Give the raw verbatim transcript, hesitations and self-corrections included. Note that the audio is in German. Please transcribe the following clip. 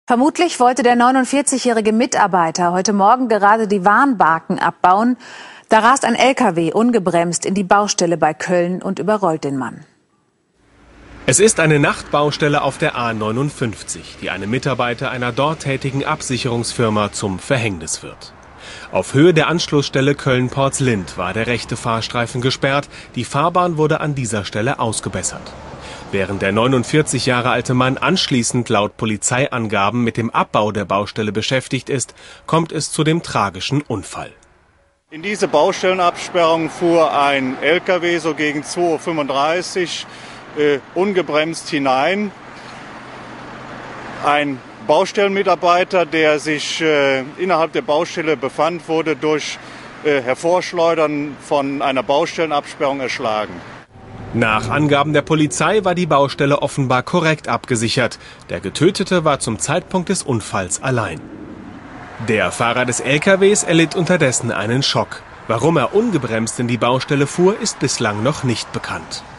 Vermutlich wollte der neunundvierzigjährige Mitarbeiter heute Morgen gerade die Warnbarken abbauen. Da rast ein L K W ungebremst in die Baustelle bei Köln und überrollt den Mann. Es ist eine Nachtbaustelle auf der A neunundfünfzig, die einem Mitarbeiter einer dort tätigen Absicherungsfirma zum Verhängnis wird. Auf Höhe der Anschlussstelle Köln-Portzlind war der rechte Fahrstreifen gesperrt. Die Fahrbahn wurde an dieser Stelle ausgebessert. Während der neunundvierzig Jahre alte Mann anschließend laut Polizeiangaben mit dem Abbau der Baustelle beschäftigt ist, kommt es zu dem tragischen Unfall. In diese Baustellenabsperrung fuhr ein L K W so gegen zwei Uhr fünfunddreißig äh, ungebremst hinein. Ein Baustellenmitarbeiter, der sich äh, innerhalb der Baustelle befand, wurde durch äh, Hervorschleudern von einer Baustellenabsperrung erschlagen. Nach Angaben der Polizei war die Baustelle offenbar korrekt abgesichert. Der Getötete war zum Zeitpunkt des Unfalls allein. Der Fahrer des L K Ws erlitt unterdessen einen Schock. Warum er ungebremst in die Baustelle fuhr, ist bislang noch nicht bekannt.